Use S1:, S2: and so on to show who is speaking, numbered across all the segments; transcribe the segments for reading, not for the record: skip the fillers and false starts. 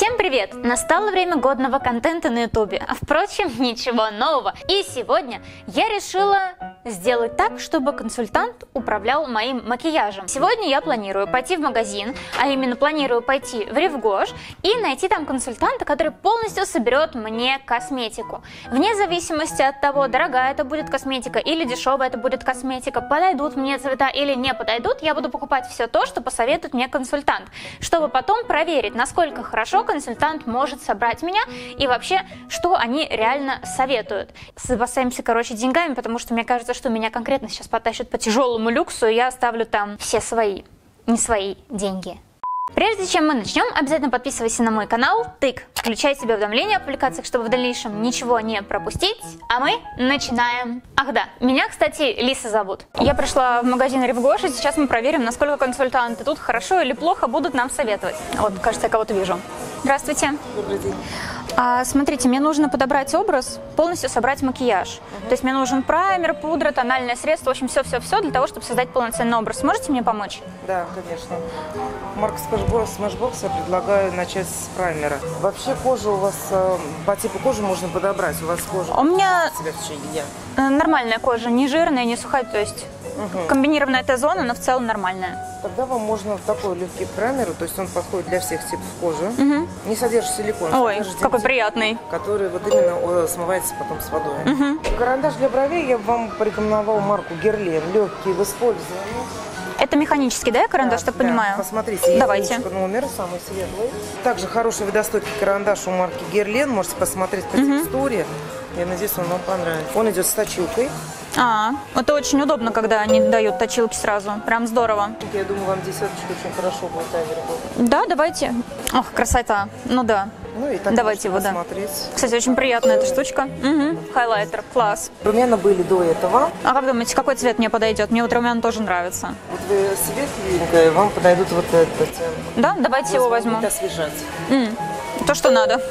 S1: Всем привет! Настало время годного контента на ютубе, а впрочем, ничего нового. И сегодня я решила сделать так, чтобы консультант управлял моим макияжем. Сегодня я планирую пойти в магазин, а именно планирую пойти в Ревгош и найти там консультанта, который полностью соберет мне косметику. Вне зависимости от того, дорогая это будет косметика или дешевая это будет косметика, подойдут мне цвета или не подойдут, я буду покупать все то, что посоветует мне консультант, чтобы потом проверить, насколько хорошо консультант может собрать меня и вообще, что они реально советуют. Запасаемся, короче, деньгами, потому что мне кажется, что меня конкретно сейчас потащат по тяжелому люксу, и я оставлю там все свои, не свои деньги. Прежде чем мы начнем, обязательно подписывайся на мой канал, тык, включай себе уведомления о публикациях, чтобы в дальнейшем ничего не пропустить, а мы начинаем. Ах да, меня, кстати, Лиса зовут. Я пришла в магазин Ревгош, и сейчас мы проверим, насколько консультанты тут хорошо или плохо будут нам советовать. Вот, кажется, я кого-то вижу. Здравствуйте.
S2: Добрый день.
S1: Смотрите, мне нужно подобрать образ, полностью собрать макияж. То есть мне нужен праймер, пудра, тональное средство, в общем, все-все-все для того, чтобы создать полноценный образ. Можете мне помочь?
S2: Да, конечно. Марка Smashbox я предлагаю начать с праймера. Вообще кожа у вас, по типу кожи можно подобрать. У вас кожа
S1: У меня
S2: себя в течение дня.
S1: Нормальная кожа, не жирная, не сухая, то есть комбинированная Т-зона, но в целом нормальная.
S2: Тогда вам можно такой легкий праймер, то есть он подходит для всех типов кожи. Не содержит силикон.
S1: Ой,
S2: содержит
S1: какой приятный.
S2: Который вот именно смывается потом с водой. Карандаш для бровей я вам порекомендовал марку Guerlain. Легкий в использовании.
S1: Это механический, да, карандаш, так понимаю?
S2: Посмотрите, есть
S1: Давайте.
S2: ручка номер, самый светлый. Также хороший водостойкий карандаш у марки Guerlain. Можете посмотреть по текстуре. Я надеюсь, он вам понравится. Он идет с точилкой.
S1: Это очень удобно, когда они дают точилки сразу. Прям здорово.
S2: Я думаю, вам десяточка очень хорошо будет таймер работать.
S1: Да, давайте. Ох, красота. Ну да.
S2: Ну и так
S1: давайте его, да.
S2: посмотреть.
S1: Кстати, очень приятная эта штучка. Хайлайтер, класс.
S2: Румяна были до этого.
S1: А как думаете, какой цвет мне подойдет? Мне вот румяна тоже нравится.
S2: Вот вы светленькая, вам подойдут вот этот.
S1: Да, давайте его возьму.
S2: Будет освежать.
S1: То, что надо.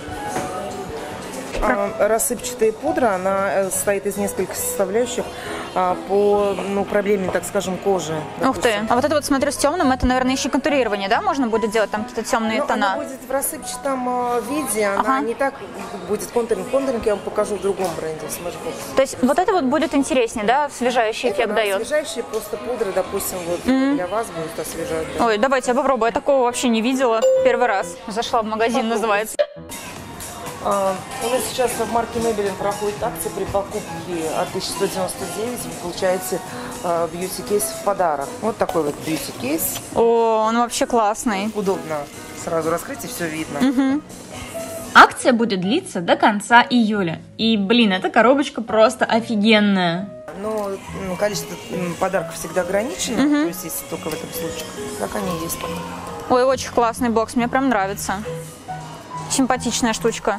S2: Рассыпчатая пудра, она состоит из нескольких составляющих по проблеме, так скажем, кожи.
S1: Ух ты. А вот это вот, смотрю, с темным, это, наверное, еще контурирование, да? Можно будет делать там какие-то темные тона?
S2: Она будет в рассыпчатом виде, она не так будет контуринг. Контуринг я вам покажу в другом бренде, Smashbox.
S1: То есть вот это вот будет интереснее, да? Освежающий эффект дает?
S2: Освежающая просто пудра, допустим, вот для вас будет освежать. Да.
S1: Ой, давайте я попробую. Я такого вообще не видела. Первый раз зашла в магазин, называется.
S2: У нас сейчас в марке Maybelline проходит акция при покупке от 1199. Вы получаете бьюти-кейс в подарок. Вот такой вот бьюти-кейс.
S1: О, он вообще классный.
S2: Удобно сразу раскрыть и все видно.
S1: Акция будет длиться до конца июля. И, блин, эта коробочка просто офигенная.
S2: Но количество подарков всегда ограничено. То есть, если только в этом случае. Так они и есть.
S1: Ой, очень классный бокс, мне прям нравится. Симпатичная штучка.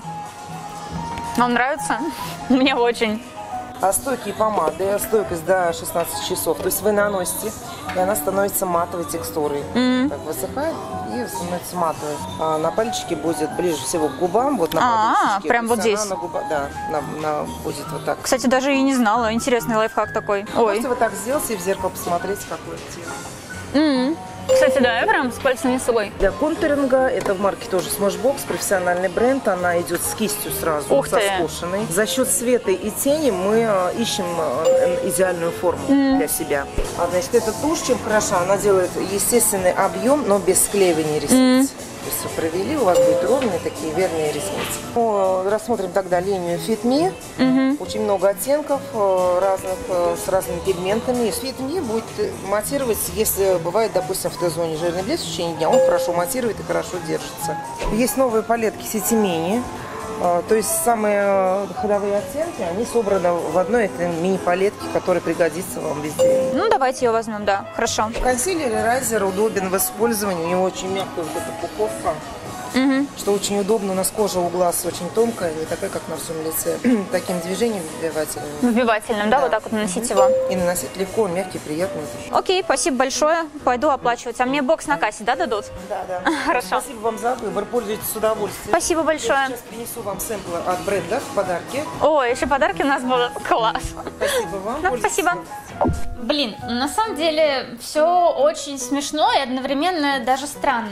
S1: Вам нравится? Мне очень.
S2: Стойкие помады, стойкость до 16 часов. То есть вы наносите, и она становится матовой текстурой. Так высыхает и становится матовой. На пальчике будет ближе всего к губам. Вот на подушечке.
S1: Прям вот здесь?
S2: На губах, да, будет вот так.
S1: Кстати, даже и не знала. Интересный лайфхак такой. Ой.
S2: Можете вот так сделать и в зеркало посмотреть, какой оттенок.
S1: Кстати, да, я прям с пальцем свой.
S2: Для контуринга это в марке тоже Smashbox, профессиональный бренд. Она идет с кистью сразу, со скошенной. За счет света и тени мы ищем идеальную форму для себя. Значит, эта тушь чем хороша, она делает естественный объем, но без склеивания ресниц. То есть вы провели, у вас будут ровные такие верные ресницы. Рассмотрим тогда линию Fit Me. Очень много оттенков разных, с разными пигментами. Fit Me будет матировать, если бывает, допустим, в Т-зоне жирный блеск в течение дня, он хорошо матирует и хорошо держится. Есть новые палетки City Mini. То есть самые ходовые оттенки, они собраны в одной этой мини-палетке, которая пригодится вам везде.
S1: Ну, давайте ее возьмем, да, хорошо.
S2: Консилер и райзер удобен в использовании, у него очень мягкая вот эта пуховка. Что очень удобно, у нас кожа у глаз очень тонкая, не такая, как на всем лице. Таким движением вбивательным.
S1: Вбивательным, да, вот так вот наносить его.
S2: И наносить легко, мягкий, приятный.
S1: Окей, спасибо большое. Пойду оплачивать. А мне бокс на кассе, да, дадут?
S2: Да.
S1: Хорошо.
S2: Спасибо вам за выбор, пользуйтесь с удовольствием.
S1: Спасибо большое.
S2: Я сейчас принесу вам сэмплы от бренда в подарки.
S1: О, еще подарки у нас будут. Класс.
S2: Спасибо вам.
S1: Ну, спасибо. Блин, на самом деле все очень смешно и одновременно даже странно.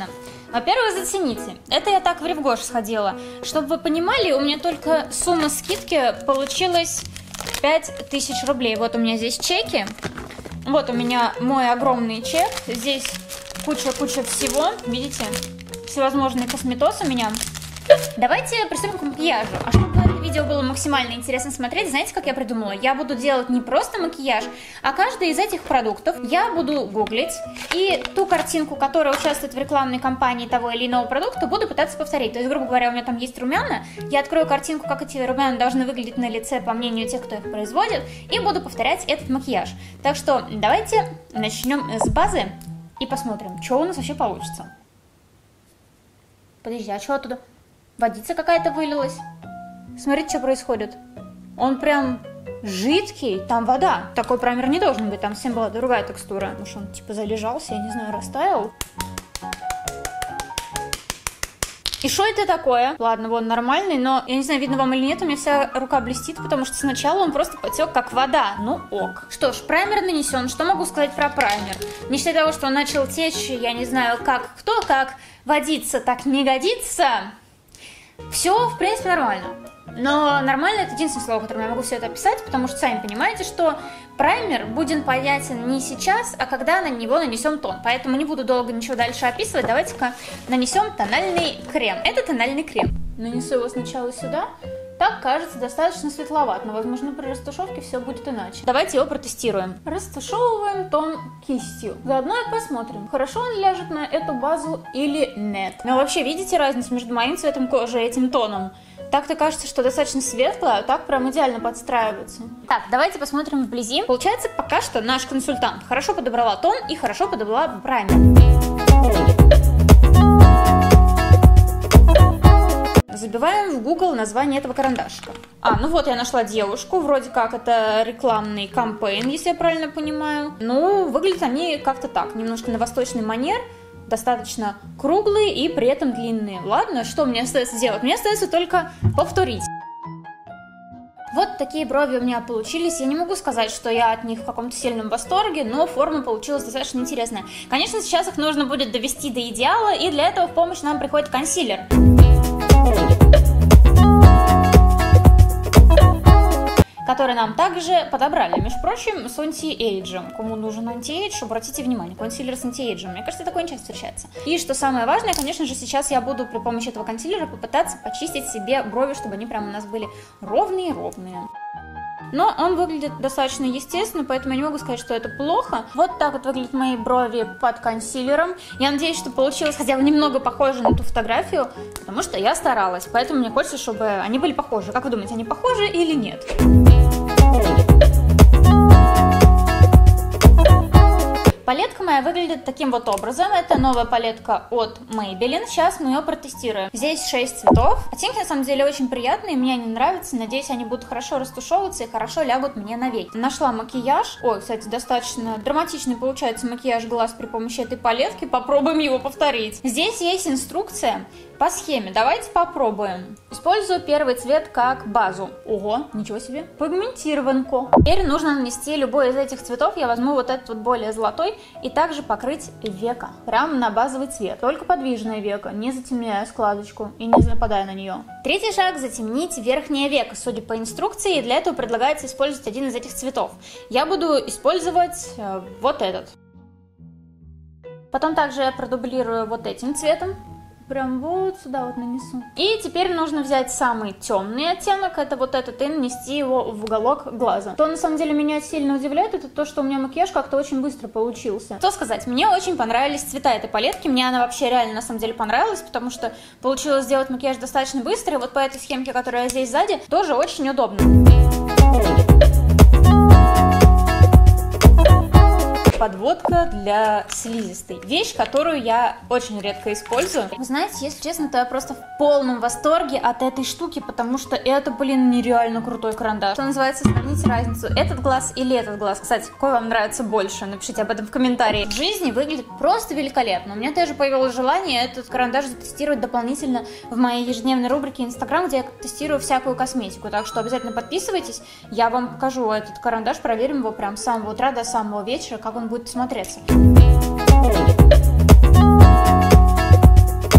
S1: Во-первых, зацените. Это я так в Ревгош сходила. Чтобы вы понимали, у меня только сумма скидки получилась 5000 рублей. Вот у меня здесь чеки. Вот у меня мой огромный чек. Здесь куча всего. Видите? Всевозможные косметосы у меня. Давайте приступим к макияжу. А чтобы это видео было максимально интересно смотреть, знаете, как я придумала? Я буду делать не просто макияж, а каждый из этих продуктов я буду гуглить. И ту картинку, которая участвует в рекламной кампании того или иного продукта, буду пытаться повторить. То есть, грубо говоря, у меня там есть румяна, я открою картинку, как эти румяна должны выглядеть на лице, по мнению тех, кто их производит, и буду повторять этот макияж. Так что давайте начнем с базы и посмотрим, что у нас вообще получится. Подожди, а что оттуда? Водица какая-то вылилась. Смотрите, что происходит. Он прям жидкий, там вода. Такой праймер не должен быть, там всем была другая текстура. Может, он типа залежался, я не знаю, растаял. И что это такое? Ладно, вон нормальный, но я не знаю, видно вам или нет, у меня вся рука блестит, потому что сначала он просто потек как вода. Ну ок. Что ж, праймер нанесен. Что могу сказать про праймер? Не считая того, что он начал течь, я не знаю, как водиться, так не годится. Все, в принципе, нормально. Но нормально — это единственное слово, которым я могу все это описать, потому что сами понимаете, что праймер будет понятен не сейчас, а когда на него нанесем тон. Поэтому не буду долго ничего дальше описывать. Давайте-ка нанесем тональный крем. Это тональный крем. Нанесу его сначала сюда. Так кажется достаточно светловат, но, возможно, при растушевке все будет иначе. Давайте его протестируем. Растушевываем тон кистью. Заодно и посмотрим, хорошо он ляжет на эту базу или нет. Но вообще, видите разницу между моим цветом кожи и этим тоном? Так-то кажется, что достаточно светло, а так прям идеально подстраивается. Так, давайте посмотрим вблизи. Получается, пока что наш консультант хорошо подобрала тон и хорошо подобрала праймер. Забиваем в Google название этого карандашика. Ну вот я нашла девушку, вроде как это рекламный кампейн, если я правильно понимаю. Ну, выглядят они как-то так, немножко на восточный манер, достаточно круглые и при этом длинные. Ладно, что мне остается делать? Мне остается только повторить. Вот такие брови у меня получились. Я не могу сказать, что я от них в каком-то сильном восторге, но форма получилась достаточно интересная. Конечно, сейчас их нужно будет довести до идеала, и для этого в помощь нам приходит консилер. Который нам также подобрали, между прочим, с антиэйджем. Кому нужен антиэйдж, обратите внимание, консилер с антиэйджем. Мне кажется, такое не часто встречается. И что самое важное, конечно же, сейчас я буду при помощи этого консилера попытаться почистить себе брови, чтобы они прям у нас были ровные-ровные. Но он выглядит достаточно естественно, поэтому я не могу сказать, что это плохо. Вот так вот выглядят мои брови под консилером. Я надеюсь, что получилось хотя бы немного похоже на ту фотографию, потому что я старалась. Поэтому мне хочется, чтобы они были похожи. Как вы думаете, они похожи или нет? Палетка моя выглядит таким вот образом. Это новая палетка от Maybelline. Сейчас мы ее протестируем. Здесь 6 цветов. Оттенки на самом деле очень приятные, мне они нравятся. Надеюсь, они будут хорошо растушевываться и хорошо лягут мне на веки. Нашла макияж. Ой, кстати, достаточно драматичный получается макияж глаз при помощи этой палетки. Попробуем его повторить. Здесь есть инструкция по схеме. Давайте попробуем. Использую первый цвет как базу. Ого, ничего себе. Пигментированку. Теперь нужно нанести любой из этих цветов. Я возьму вот этот вот более золотой и также покрыть веко. Прямо на базовый цвет. Только подвижное веко, не затемняя складочку и не западая на нее. Третий шаг — затемнить верхнее веко. Судя по инструкции, для этого предлагается использовать один из этих цветов. Я буду использовать вот этот. Потом также я продублирую вот этим цветом. Прям вот сюда вот нанесу. И теперь нужно взять самый темный оттенок, это вот этот, и нанести его в уголок глаза. Что на самом деле меня сильно удивляет, это то, что у меня макияж как-то очень быстро получился. Что сказать, мне очень понравились цвета этой палетки, мне она вообще реально на самом деле понравилась, потому что получилось сделать макияж достаточно быстро, и вот по этой схемке, которая здесь сзади, тоже очень удобно. Подводка для слизистой. Вещь, которую я очень редко использую. Вы знаете, если честно, то я просто в полном восторге от этой штуки, потому что это, блин, нереально крутой карандаш. Что называется, сравните разницу, этот глаз или этот глаз. Кстати, какой вам нравится больше? Напишите об этом в комментарии. В жизни выглядит просто великолепно. У меня тоже появилось желание этот карандаш затестировать дополнительно в моей ежедневной рубрике Instagram, где я тестирую всякую косметику. Так что обязательно подписывайтесь, я вам покажу этот карандаш, проверим его прям с самого утра до самого вечера, как он будет смотреться.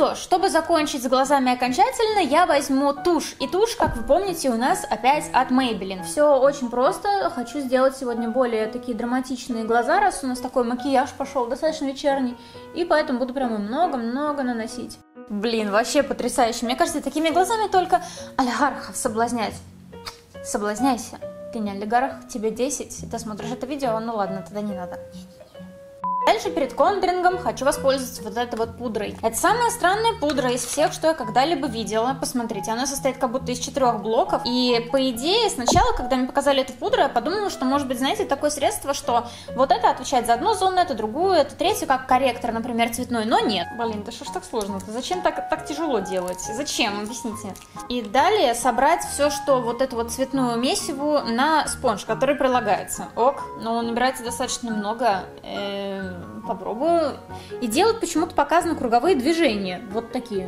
S1: что ж, чтобы закончить с глазами окончательно, я возьму тушь. И тушь, как вы помните, у нас опять от Maybelline. Все очень просто. Хочу сделать сегодня более такие драматичные глаза, раз у нас такой макияж пошел достаточно вечерний. И поэтому буду прямо много-много наносить. Блин, вообще потрясающе. Мне кажется, такими глазами только олигархов соблазнять. Соблазняйся. Ты не олигарх, тебе 10. Ты смотришь это видео, ну ладно, тогда не надо. Дальше перед контурингом хочу воспользоваться вот этой вот пудрой. Это самая странная пудра из всех, что я когда-либо видела. Посмотрите, она состоит как будто из 4 блоков. И по идее, сначала, когда мне показали эту пудру, я подумала, что может быть, знаете, такое средство, что вот это отвечает за одну зону, это другую, это третью, как корректор, например, цветной. Но нет. Блин, да что ж так сложно-то? Зачем так тяжело делать? Зачем? Объясните. И далее собрать все, что вот эту вот цветную месиву на спонж, который прилагается. Ок, но набирается достаточно много. Попробую. И делать почему-то показаны круговые движения. Вот такие.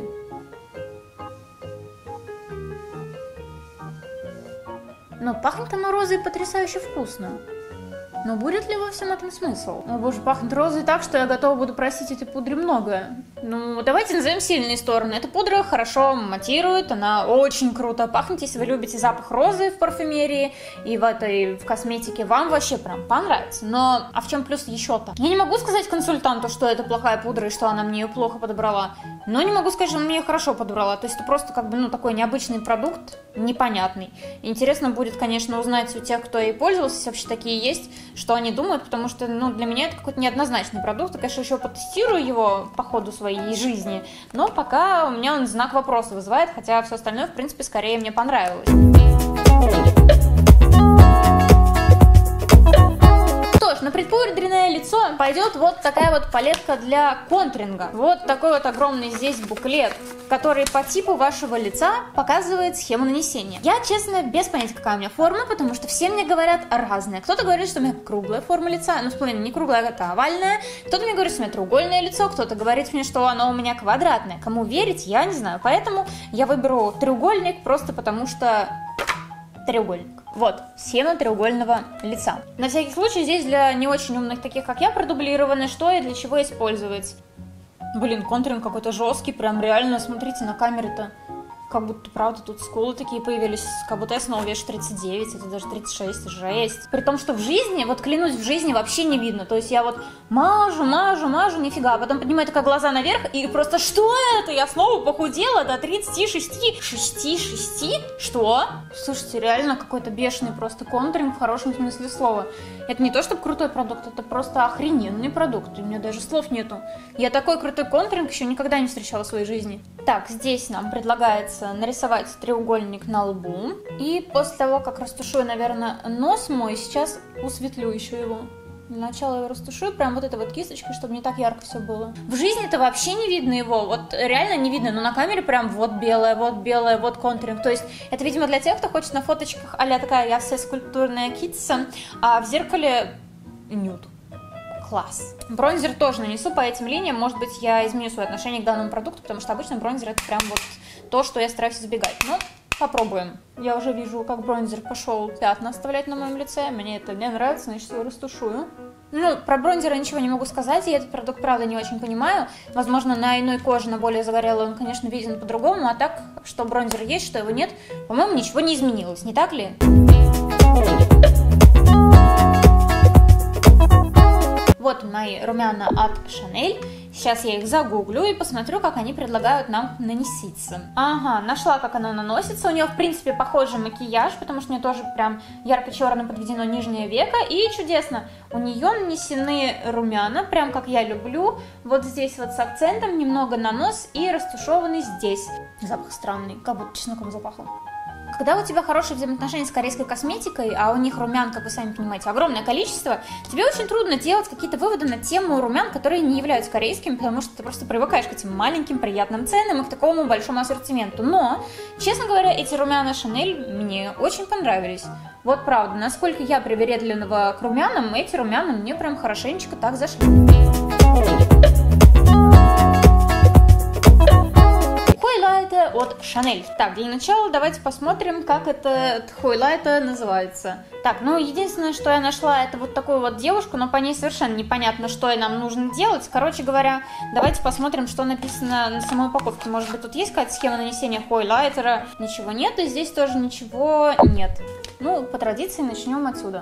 S1: Но пахнет оно розой потрясающе вкусно. Но будет ли во всем этом смысл? О боже, пахнет розой так, что я готова буду просить этой пудре многое. Ну, давайте назовем сильные стороны. Эта пудра хорошо матирует, она очень круто пахнет. Если вы любите запах розы в парфюмерии и в косметике, вам вообще прям понравится. Но, а в чем плюс еще-то? Я не могу сказать консультанту, что это плохая пудра и что она мне ее плохо подобрала. Но не могу сказать, что она мне ее хорошо подобрала. То есть это просто как бы, ну, такой необычный продукт, непонятный. Интересно будет, конечно, узнать у тех, кто ей пользовался, если вообще такие есть, что они думают, потому что, ну, для меня это какой-то неоднозначный продукт. Я, конечно, еще потестирую его по ходу своей жизни, но пока у меня он знак вопроса вызывает, хотя все остальное, в принципе, скорее мне понравилось. Что ж, на предпудренное лицо пойдет вот такая вот палетка для контуринга. Вот такой вот огромный здесь буклет, который по типу вашего лица показывает схему нанесения. Я, честно, без понятия, какая у меня форма, потому что все мне говорят разное. Кто-то говорит, что у меня круглая форма лица, ну, в плане не круглая, это овальная. Кто-то мне говорит, что у меня треугольное лицо, кто-то говорит мне, что оно у меня квадратное. Кому верить, я не знаю. Поэтому я выберу треугольник просто потому что треугольник. Вот, схема треугольного лица. На всякий случай здесь для не очень умных, таких как я, продублировано, что и для чего использовать. Блин, контуринг какой-то жесткий, прям реально, смотрите, на камере-то как будто, правда, тут скулы такие появились, как будто я снова вешу 39, это даже 36, жесть. При том, что в жизни, вот клянусь, в жизни вообще не видно, то есть я вот мажу, нифига, а потом поднимаю такая глаза наверх и просто, что это? Я снова похудела до 36, 6, что? Слушайте, реально какой-то бешеный просто контуринг в хорошем смысле слова. Это не то, чтобы крутой продукт, это просто охрененный продукт, у меня даже слов нету. Я такой крутой контуринг еще никогда не встречала в своей жизни. Так, здесь нам предлагается нарисовать треугольник на лбу. И после того, как растушую, наверное, нос мой, сейчас усветлю еще его. Для начала я растушую прям вот этой вот кисточкой, чтобы не так ярко все было. В жизни-то вообще не видно его, вот реально не видно, но на камере прям вот белое, вот контуринг. То есть это, видимо, для тех, кто хочет на фоточках а-ля такая я вся скульптурная китса, а в зеркале нюд. Класс. Бронзер тоже нанесу по этим линиям, может быть, я изменю свое отношение к данному продукту, потому что обычно бронзер это прям вот то, что я стараюсь избегать. Но попробуем. Я уже вижу, как бронзер пошел пятна оставлять на моем лице, мне это не нравится, значит, я растушую. Ну, про бронзер я ничего не могу сказать, я этот продукт, правда, не очень понимаю. Возможно, на иной коже, на более загорелой, он, конечно, виден по-другому, а так, что бронзер есть, что его нет, по-моему, ничего не изменилось, не так ли? Вот мои румяна от Chanel. Сейчас я их загуглю и посмотрю, как они предлагают нам наноситься. Ага, нашла, как оно наносится. У нее, в принципе, похожий макияж, потому что у нее тоже прям ярко-черным подведено нижнее веко. И чудесно, у нее нанесены румяна, прям как я люблю. Вот здесь вот с акцентом, немного на нос и растушеваны здесь. Запах странный, как будто чесноком запахло. Когда у тебя хорошие взаимоотношения с корейской косметикой, а у них румян, как вы сами понимаете, огромное количество, тебе очень трудно делать какие-то выводы на тему румян, которые не являются корейскими, потому что ты просто привыкаешь к этим маленьким приятным ценам и к такому большому ассортименту. Но, честно говоря, эти румяна Chanel мне очень понравились. Вот правда, насколько я привередлива к румянам, эти румяна мне прям хорошенечко так зашли. хайлайтер от Chanel. Так, для начала давайте посмотрим, как этот хайлайтер называется. Так, ну единственное, что я нашла, это вот такую вот девушку, но по ней совершенно непонятно, что и нам нужно делать. Короче говоря, давайте посмотрим, что написано на самой упаковке. Может быть, тут есть какая-то схема нанесения хайлайтера? Ничего нет, и здесь тоже ничего нет. Ну, по традиции начнем отсюда.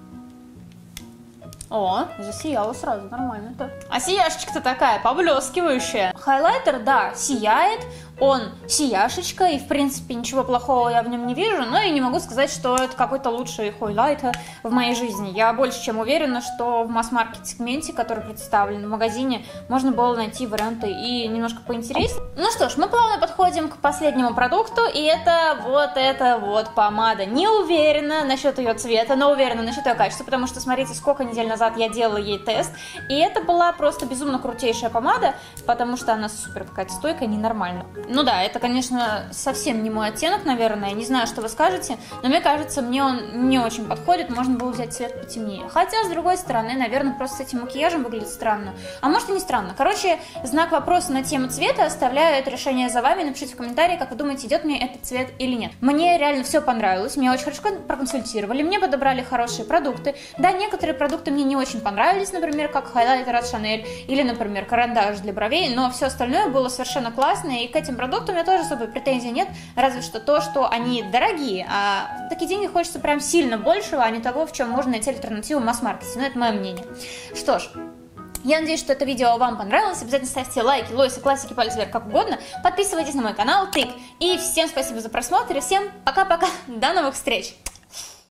S1: О, засияла сразу, нормально-то. А сияшечка-то такая, поблескивающая. Хайлайтер, да, сияет, он сияшечка, и в принципе ничего плохого я в нем не вижу, но и не могу сказать, что это какой-то лучший хайлайтер в моей жизни. Я больше чем уверена, что в масс-маркет сегменте, который представлен в магазине, можно было найти варианты и немножко поинтереснее. Ну что ж, мы плавно подходим к последнему продукту, и это вот помада. Не уверена насчет ее цвета, но уверена насчет ее качества, потому что смотрите, сколько недель назад я делала ей тест, и это была просто безумно крутейшая помада, потому что она супер какая-то стойкая, ненормальная. Ну да, это, конечно, совсем не мой оттенок, наверное, не знаю, что вы скажете, но мне кажется, мне он не очень подходит, можно было взять цвет потемнее. Хотя, с другой стороны, наверное, просто с этим макияжем выглядит странно. А может и не странно. Короче, знак вопроса на тему цвета, оставляю это решение за вами, напишите в комментарии, как вы думаете, идет мне этот цвет или нет. Мне реально все понравилось, меня очень хорошо проконсультировали, мне подобрали хорошие продукты. Да, некоторые продукты мне не очень понравились, например, как хайлайтер от Chanel или, например, карандаш для бровей, но все остальное было совершенно классно, и к этим продуктам у меня тоже особой претензий нет, разве что то, что они дорогие, а такие деньги хочется прям сильно большего, а не того, в чем можно найти альтернативу в масс-маркете, но это мое мнение. Что ж, я надеюсь, что это видео вам понравилось, обязательно ставьте лайки, лойсы, классики, пальцы вверх, как угодно, подписывайтесь на мой канал, тык, и всем спасибо за просмотр, и всем пока-пока, до новых встреч!